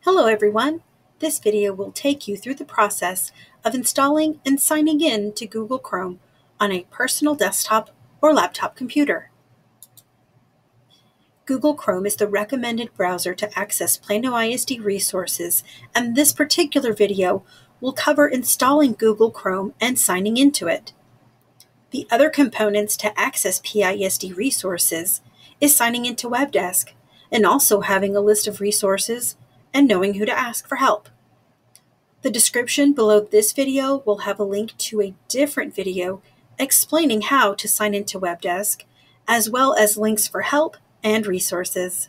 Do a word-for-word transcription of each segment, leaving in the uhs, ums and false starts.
Hello everyone! This video will take you through the process of installing and signing in to Google Chrome on a personal desktop or laptop computer. Google Chrome is the recommended browser to access Plano I S D resources, and this particular video will cover installing Google Chrome and signing into it. The other components to access P I S D resources is signing into WebDesk and also having a list of resources and knowing who to ask for help. The description below this video will have a link to a different video explaining how to sign into WebDesk, as well as links for help and resources.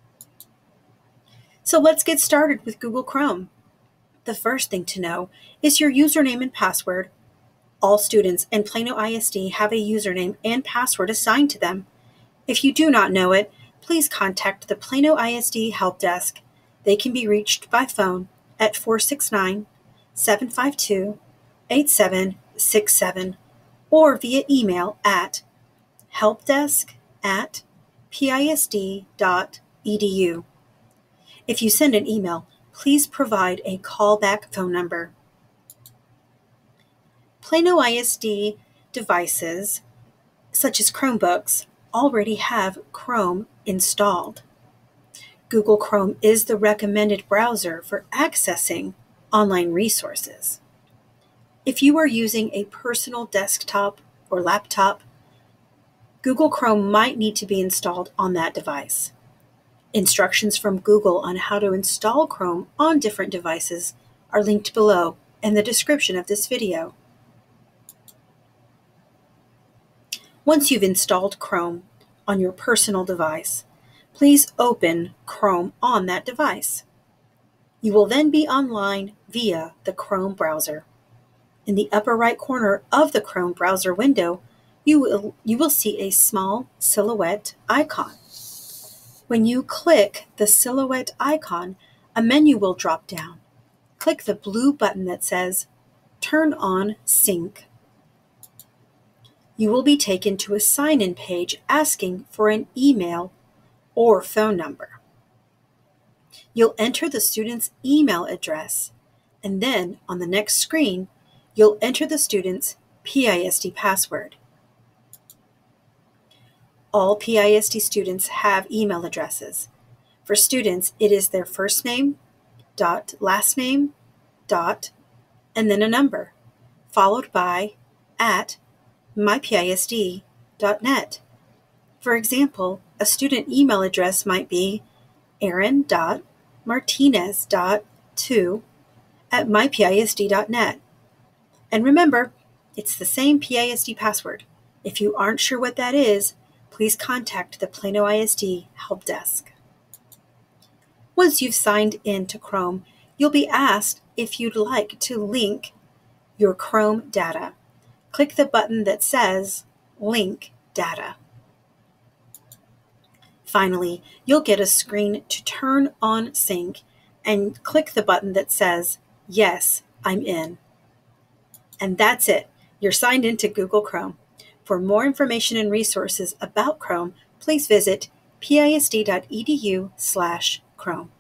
So let's get started with Google Chrome. The first thing to know is your username and password. All students in Plano I S D have a username and password assigned to them. If you do not know it, please contact the Plano I S D Help Desk. They can be reached by phone at four six nine, seven five two, eight seven six seven or via email at helpdesk at P I S D dot E D U. If you send an email, please provide a callback phone number. Plano I S D devices, such as Chromebooks, already have Chrome installed. Google Chrome is the recommended browser for accessing online resources. If you are using a personal desktop or laptop, Google Chrome might need to be installed on that device. Instructions from Google on how to install Chrome on different devices are linked below in the description of this video. Once you've installed Chrome on your personal device, please open Chrome on that device. You will then be online via the Chrome browser. In the upper right corner of the Chrome browser window, you will, you will see a small silhouette icon. When you click the silhouette icon, a menu will drop down. Click the blue button that says Turn on Sync. You will be taken to a sign-in page asking for an email or phone number. You'll enter the student's email address, and then on the next screen, you'll enter the student's P I S D password. All P I S D students have email addresses. For students, it is their first name, dot, last name, dot, and then a number, followed by at my P I S D dot net. For example, a student email address might be aaron dot martinez dot two at my P I S D dot net. And remember, it's the same P I S D password. If you aren't sure what that is, please contact the Plano I S D Help Desk. Once you've signed in to Chrome, you'll be asked if you'd like to link your Chrome data. Click the button that says Link Data. Finally, you'll get a screen to turn on sync and click the button that says, Yes, I'm in. And that's it. You're signed into Google Chrome. For more information and resources about Chrome, please visit P I S D dot E D U slash Chrome.